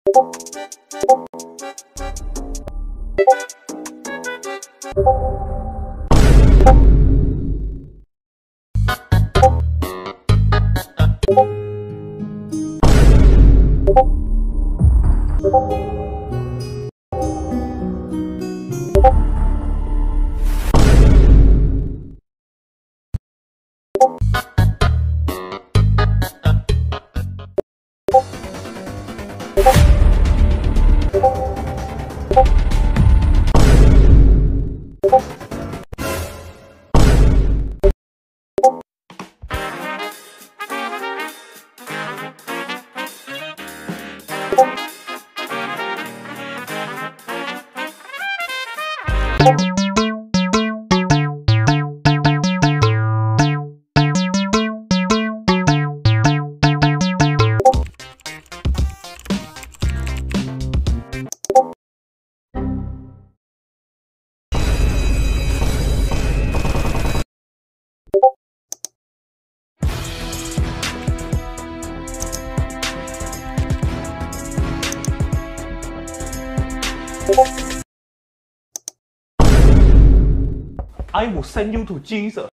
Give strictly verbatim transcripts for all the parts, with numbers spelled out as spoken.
I will send you to Jesus.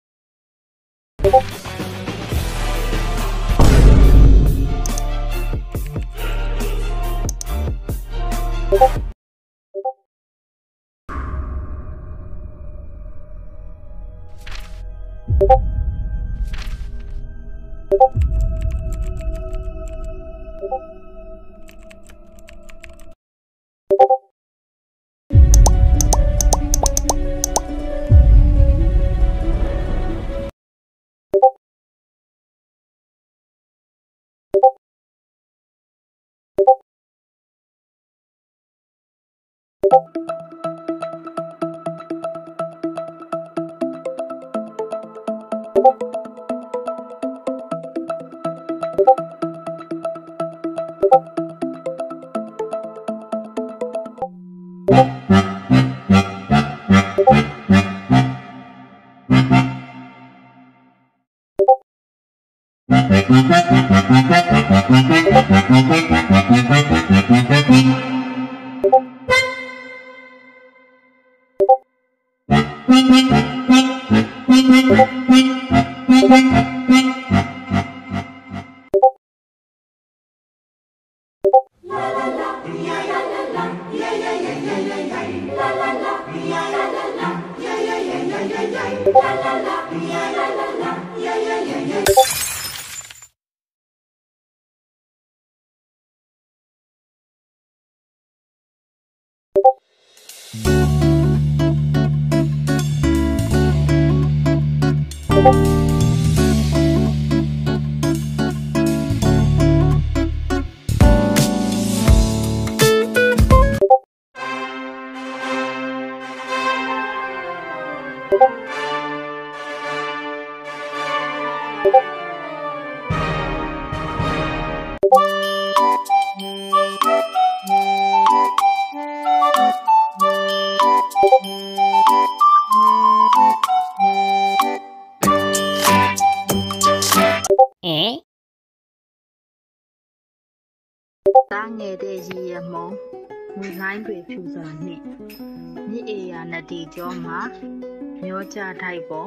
Cha thai bó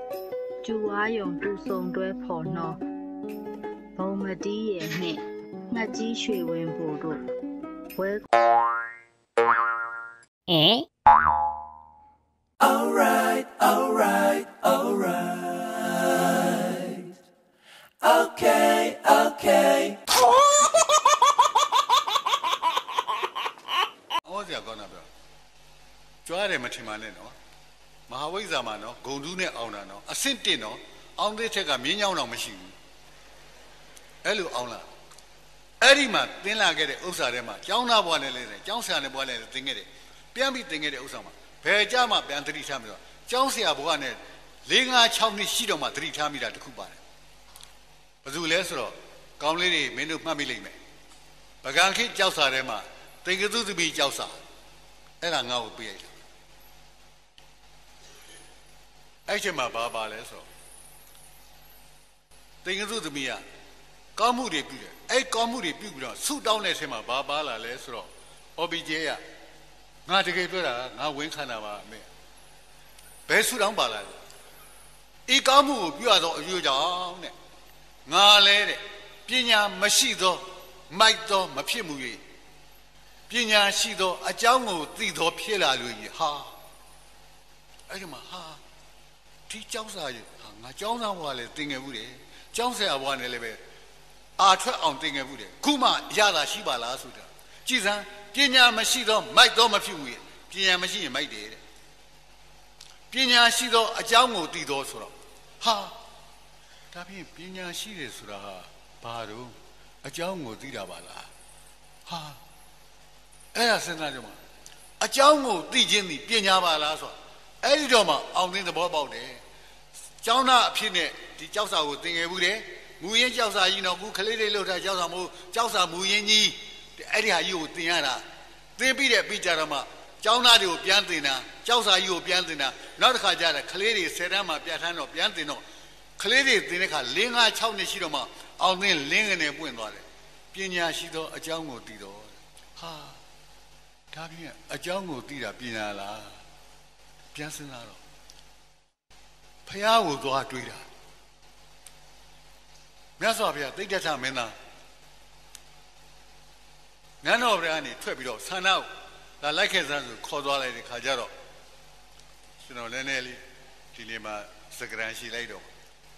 chú á dùng tu sông đuôi phò nó bầu mà đi ye nè ngã chỉ suy quên bộ đồ quên eh alright alright alright okay okay Ôi giờ con nào rồi chúa này mà chỉ mà lên nó Mahavai zaman nó gồm đủ này ông nó asin tin nó ông đấy thế cả miếng nhau nào mà xíu, ấy lúc ông là, ấy đi mà tin là cái đấy ốc xà đấy mà, cháu nào bỏ này lên, cháu xà này bỏ này tin cái đấy, biếng bị tin cái đấy ốc xà mà, về cha mà biếng tự đi tham rồi, cháu xà bỏ này, lấy ngã cháu này xí đâu mà tự đi tham đi ra được không phải, bây giờ lấy số, con lấy đi mình được mà mình lấy mày, bây giờ khi cháu xà đấy mà, tin cái thứ gì bị cháu xà, ấy là ngao bị ấy. Ấy chứ mà bà bà lấy số, tình cái thứ gì à, ကောင်းမှုတွေပြုတယ်အဲ့ကောင်းမှုတွေပြုပြီးတော့ဆုတောင်းတဲ့အချိန်မှာဘာပါလာလဲဆိုတော့အော်ဘီဂျေကငါတကယ်ပြောတာငါဝင်ခံတာပါအမေဘယ်ဆုတောင်းပါလာလဲဤကောင်းမှုကိုပြုရသောအကျိုးကြောင့်တဲ့ငါလဲတဲ့ပညာမရှိသောမိုက်သောမဖြစ်မှု၍ပညာရှိသောအကြောင်းကိုသိသောဖြစ်လာလို့ကြီးဟာအဲ့ဒီမှာဟာဒီကျောင်းစာကြီးဟာငါကျောင်းသားဘွားလည်းသင်ငယ်ဘူးတယ်ကျောင်းဆရာဘွားနဲ့လည်းပဲအာထွက်အောင်သင်ငယ်ဘူးတယ်ခုမှရတာရှိပါလားဆိုတာကြည်စမ်းပညာမရှိသောမိုက်သောမဖြစ်ဘူးပညာမရှိရင်မိုက်တယ်တဲ့ပညာရှိသောအကြောင်းကိုသိသောဆိုတော့ဟာဒါဖြင့်ပညာရှိတယ်ဆိုတာဟာဘာလို့အကြောင်းကိုသိတာပါလားဟာအဲ့ဒါစဉ်းစားကြမှာအကြောင်းကိုသိခြင်းသည်ပညာပါလားဆိုတော့အဲ့ဒီတော့မှအောင်သိသဘောပေါက်တယ်ကျောင်းသားအဖြစ်နဲ့ဒီကျောက်စာကိုသင်ငယ်ဘူးတယ်မူရင်းကျောက်စာကြီးတော့ခုခလေးလေးလှုပ်ထားကျောက်စာမဟုတ်ကျောက်စာမူရင်းကြီးအဲ့ဒီဟာကြီးကိုသင်ရတာသင်ပြီးတဲ့ပြီးကြတော့မှကျောင်းသားတွေကိုပြန်သင်တာကျောက်စာကြီးကိုပြန်သင်တာနောက်တစ်ခါကျတော့ခလေးတွေဆယ်တန်းမှာပြတ်ထမ်းတော့ပြန်သင်တော့ခလေးတွေသင်တဲ့ခါ၄၅၆နှစ်ရှိတော့မှအောင်သင်လင်းကနေပွင့်သွားတယ်ပညာရှိသောအကြောင်းကိုသိတော့ဟာဒါဖြင့်အကြောင်းကိုသိတာပညာလားပြန်စဉ်းစားတော့ဖះကိုသွားတွေးတာမြတ်စွာဘုရားသိတ္တထမင်းသားနန်းတော်ဘုရားကနေထွက်ပြီးတော့ဆန္ဒကိုလာလိုက်ခဲ့စမ်းဆိုခေါ်သွားလိုက်တဲ့ခါကျတော့ကျွန်တော်လည်းနည်းလေးဒီနေ့မှစကရန်ရှိလိုက်တော့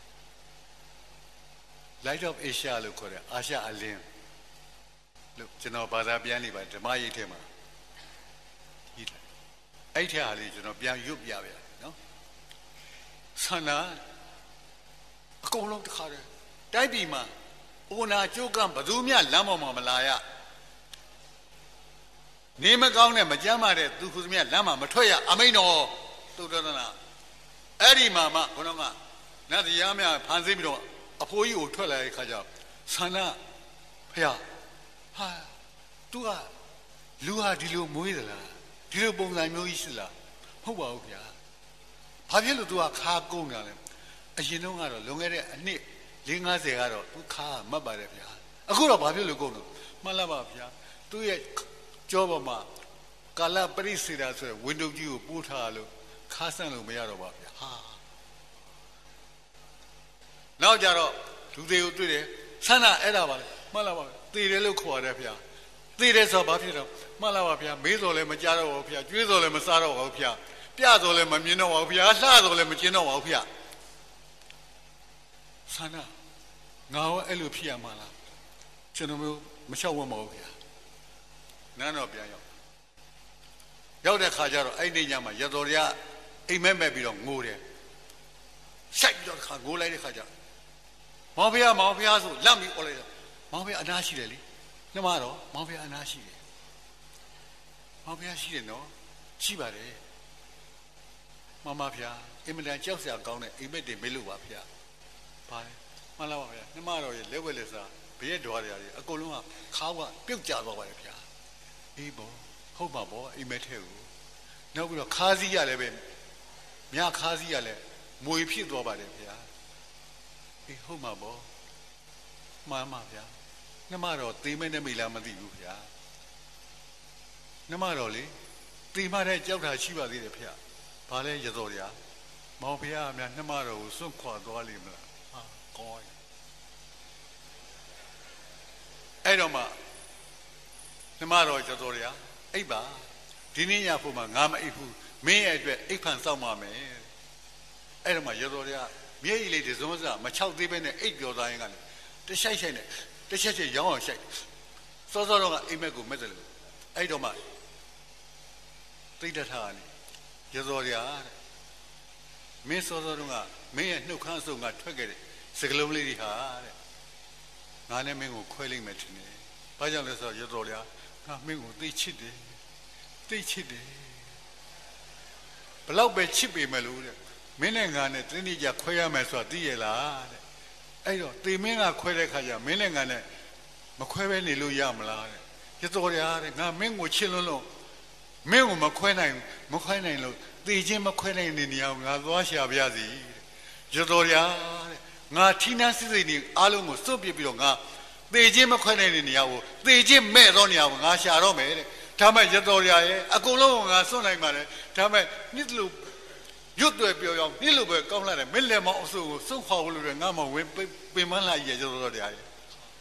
Light of Asia လို့ခေါ်တယ်အာရှအလင်းလို့ကျွန်တော်ဘာသာပြန်နေပါဓမ္မရိပ်ထဲမှာဒီအဲ့ထက်ဟာလေးကျွန်တော်ပြန်ရွတ်ပြပြနော်ဆန္ဒအကုန်လုံးတစ်ခါတည်းတိုက်ပြည်မှာအိုနာကျိုးကံဘသူမျှလမ်းပေါ်မှာမလာရနေမကောင်းနဲ့မကြမ်းမာတဲ့သူခုသမျှလမ်းမှာမထွက်ရအမိန်တော်သုတ္တနာအဲ့ဒီမှာမှဘုန်းတော်ကနတ်တရားများဖန်ဆင်းပြီးတော့အဖိုးကြီးကိုထွက်လာတဲ့ခါကျဆန္ဒဖះဟာသူကလူဟာဒီလိုမွေးသလားဒီလိုပုံစံမျိုးကြီးရှိလားမဟုတ်ပါဘူးဗျာဘာဖြစ်လို့သူကခါကုန်းတာလဲအရင်တုန်းကတော့လွန်ခဲ့တဲ့အနှစ်၄၅၀ကတော့သူခါမတ်ပါတယ်ဗျာအခုတော့ဘာဖြစ်လို့ကုန်းလို့မှန်လားပါဗျာသူရဲ့ကြောပေါ်မှာကာလပရိစေတာဆိုတဲ့ဝင်းတုပ်ကြီးကိုပို့ထားလို့ခါဆန့်လို့မရတော့ပါဗျာဟာနောက်ကြတော့လူတွေကိုတွေ့တယ်ဆန္ဒအဲ့ဒါပါလေမှန်လားပါသေတယ်လို့ခေါ်ရတယ်ဗျာသေတယ်ဆိုတော့ဘာဖြစ်တော့မှန်လားပါဗျာမေးတော်လည်းမကြားတော့ပါဘူးဗျာကျွေးတော်လည်းမစားတော့ပါဘူးဗျာပြတော်လည်းမမြင်တော့ပါဘူးဗျာလှတော်လည်းမကျင်တော့ပါဘူးဗျာဆန္ဒငါရောအဲ့လိုဖြစ်ရမှာလားကျွန်တော်မျိုးမလျှောက်ဝတ်မဟုတ်ဗျာနန်းတော်ပြန်ရောက်ရောက်တဲ့ခါကျတော့အဲ့ဒီညမှာရတော်ရအိမ်မက်မဲ့ပြီးတော့ငိုတယ်ဆိုင်ပြီးတော့ခါငိုလိုက်တဲ့ခါကျမောင်ဖေမောင်ဖေဆိုလက်ပြီးអော်လိုက်တော့မောင်ဖေအနာရှိတယ်လေနှမတော့မောင်ဖေအနာရှိတယ်မောင်ဖေရှိတယ်နော်ရှိပါတယ်မမဖေအင်မတန်ကြောက်စရာကောင်းတဲ့အိမ်မက်တွေမေးလို့ပါဖေဘာလဲမှန်လားပါဖေနှမတော်ရဲ့လက်ဝက်လက်စားဘရက်တော်ရည်အကုန်လုံးကခါးကပြုတ်ကျသွားပါတယ်ဖေအေးပေါ့ဟုတ်ပါပေါ့အိမ်မက်ထဲကိုနောက်ပြီးတော့ခါးစည်းရလည်းပဲမြခါးစည်းရလည်းမွေဖြစ်သွားပါတယ်ဖေအေးဟုတ်မှာပေါ့မှန်ပါဗျာနှမတော်သေမဲနဲ့မိလားမသိဘူးဗျာနှမတော်လေသေမတဲ့ကြောက်တာရှိပါသေးတယ်ဖေဘာလဲရတော်ရမောင်ဖေကများနှမတော်ကိုစွန့်ခွာသွားလိမ့်မလားဟာကောင်းအဲ့တော့မှနှမတော်ရတော်ရအိပ်ပါဒီနေ့ညဖို့မှာငါမအိပ်ဘူးမင်းရဲ့အတွက်အိပ်ဖန်စောင့်ပါမယ်အဲ့တော့မှရတော်ရမြေကြီးလေးတစုံစမချောက်သေးပဲနဲ့အိပ်ပြောသားရင်ကလည်းတရှိုက်ရှိုက်နဲ့တချက်ချက်ရောင်းအောင်ရှိုက်စောစောတော့ကအိမ်မက်ကိုမက်တယ်လို့အဲ့တော့မှသိတတ်တာလေရတော်ရတဲ့မင်းစောစောတော့ကမင်းရဲ့နှုတ်ခမ်းအစုံကထွက်ခဲ့တဲ့စကလုံးလေးတွေဟာတဲ့ငါနဲ့မင်းကိုခွဲလိုက်မယ်ထင်တယ်ဘာကြောင့်လဲဆိုတော့ရတော်ရငါမင်းကိုသိချစ်တယ်သိချစ်တယ်ဘလောက်ပဲချစ်ပေမဲ့လို့တဲ့မင်းနဲ့ငါနဲ့တင်းတိကြခွဲရမယ်ဆိုတာသိရလားတဲ့အဲ့တော့တေမင်းကခွဲတဲ့ခါကျမင်းနဲ့ငါနဲ့မခွဲပဲနေလို့ရမလားတဲ့ရတော်ရတဲ့ငါမင်းကိုချစ်လွန်းလို့မင်းကိုမခွဲနိုင်မခွဲနိုင်လို့တေချင်းမခွဲနိုင်တဲ့နေရာကိုငါသွားရှာပြစီတဲ့ရတော်ရတဲ့ငါထီးနှန်းစစ်စစ်နေအားလုံးကိုစွန့်ပစ်ပြီးတော့ငါသေခြင်းမခွဲနိုင်တဲ့နေရာကိုသေခြင်းမဲ့သောနေရာကိုငါရှာတော့မယ်တဲ့ဒါမဲ့ရတော်ရရဲ့အကုန်လုံးကိုငါစွန့်နိုင်ပါတယ်ဒါမဲ့နှစ်လို့ရွတ်တွေ့ပြောအောင်နှစ်လို့ပဲကောင်းလာတယ်မင်းလည်းမောင်အဆူကိုစွန့်ခွာလို့လည်းငါမဝင်ပင်မလာရရတော်ရရဲ့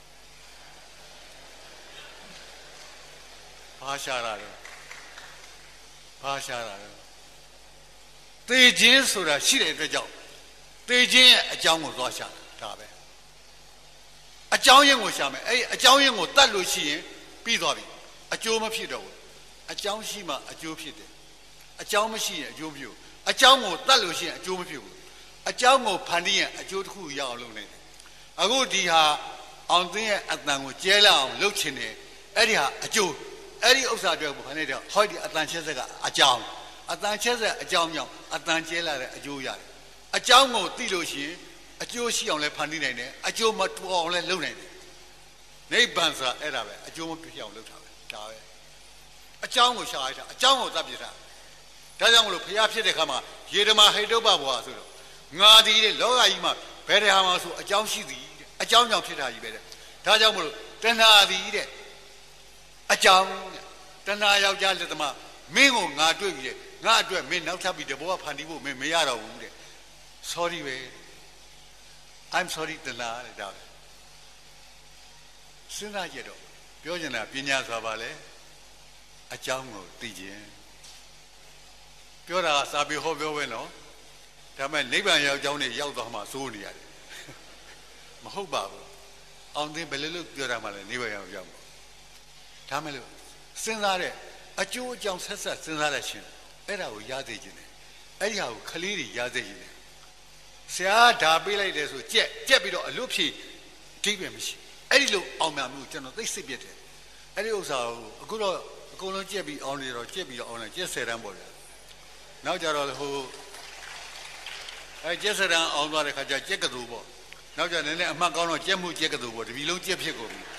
ဘာရှာတာလဲဘာရှာတာလဲသေခြင်းဆိုတာရှိတဲ့အတွက်ကြောင့်သေခြင်းရဲ့အကြောင်းကိုသွားရှာတာဒါပဲအကြောင်းရင်းကိုရှာမယ်အဲ့အကြောင်းရင်းကိုတတ်လို့ရှိရင်ပြီးသွားပြီအကျိုးမဖြစ်တော့ဘူးအကြောင်းရှိမှအကျိုးဖြစ်တယ်အကြောင်းမရှိရင်အကျိုးမဖြစ်ဘူးအကြောင်းကိုတတ်လို့ရှိရင်အကျိုးမဖြစ်ဘူးအကြောင်းကိုဖန်တီးရင်အကျိုးတစ်ခုရအောင်လုပ်နေတယ်အခုဒီဟာအောင်သိရဲ့အတန်ကိုကျဲလာအောင်လုပ်ချင်တယ်အဲ့ဒီဟာအကျိုးအဲ့ဒီဥစ္စာပြောဖို့ခဏတည်းဟောဒီအတန်ချက်ဆက်ကအကြောင်းအတန်ချက်ဆက်အကြောင်းကြောင့်အတန်ကျဲလာတဲ့အကျိုးရတယ်အကြောင်းကိုသိလို့ရှိရင်အကျိုးရှိအောင်လဲဖန်တီးနိုင်တယ်အကျိုးမတူအောင်လဲလုပ်နိုင်တယ်နိဗ္ဗာန်ဆိုတာအဲ့ဒါပဲအကျိုးမဖြစ်အောင်လုပ်တာပဲဒါပဲအကြောင်းကိုရှာလိုက်တာအကြောင်းကိုသတ်ပြတာဒါကြောင့်မလို့ဖျားဖြစ်တဲ့ခါမှာယေဓမဟိတုပ္ပဘဝဆိုတော့ငါဒီတဲ့လောကကြီးမှာဘယ်တရားမှာဆိုအကြောင်းရှိသည်တဲ့အကြောင်းကြောင့်ဖြစ်တာကြီးပဲတဲ့ဒါကြောင့်မလို့တဏှာသည်တဲ့အကြောင်းတဲ့တဏှာယောက်ျားလက်သမားမင်းကိုငါတွေ့ပြီတဲ့ငါအတွက်မင်းနောက်ထပ်ပြီးတဘောဖန်တီးဖို့မင်းမရတော့ဘူးတဲ့ sorry ပဲ I'm sorry တဏှာတဲ့ဒါပဲစဉ်းစားကြတော့ပြောချင်တာပညာဆိုတာပါလေအကြောင်းကိုသိခြင်းပြောတာစာပေဟောပြောပဲနော်ဒါပေမဲ့နိဗ္ဗာန်ရောက်ကြောင်းနဲ့ရောက်သွားမှစိုးနေရတယ်မဟုတ်ပါဘူးအောင်သိဘယ်လိုလုပ်ပြောတာမှလဲနိဗ္ဗာန်ရောက်ရောက်ဒါမဲ့လို့စဉ်းစားတဲ့အကျိုးအကြောင်းဆက်ဆက်စဉ်းစားတဲ့ရှင်အဲ့ဒါကိုရသိခြင်းတယ်အဲ့ဒီဟာကိုခလေးတွေရသိခြင်းတယ်ဆရာဓာပေးလိုက်တယ်ဆိုကြက်ကြက်ပြီးတော့အလွတ်ဖြည့်အဓိပ္ပာယ်မရှိအဲ့ဒီလိုအောင်မြမှုကျွန်တော်သိစိတ်ပြတ်တယ်အဲ့ဒီဥစ္စာကိုအခုတော့အကုန်လုံးကြက်ပြီးအောင်နေတော့ကြက်ပြီးတော့အောင်နေကြက်ဆယ်တန်းပေါ့ဗျာနောက်ကြတော့ဟိုအဲကျက်စရန်အောင်သွားတဲ့ခါကျကြက်ကတူပေါ့နောက်ကြနည်းနည်းအမှတ်ကောင်းတော့ကြက်မှုကြက်ကတူပေါ့တပီလုံးကြက်ဖြစ်ကုန်ပြီ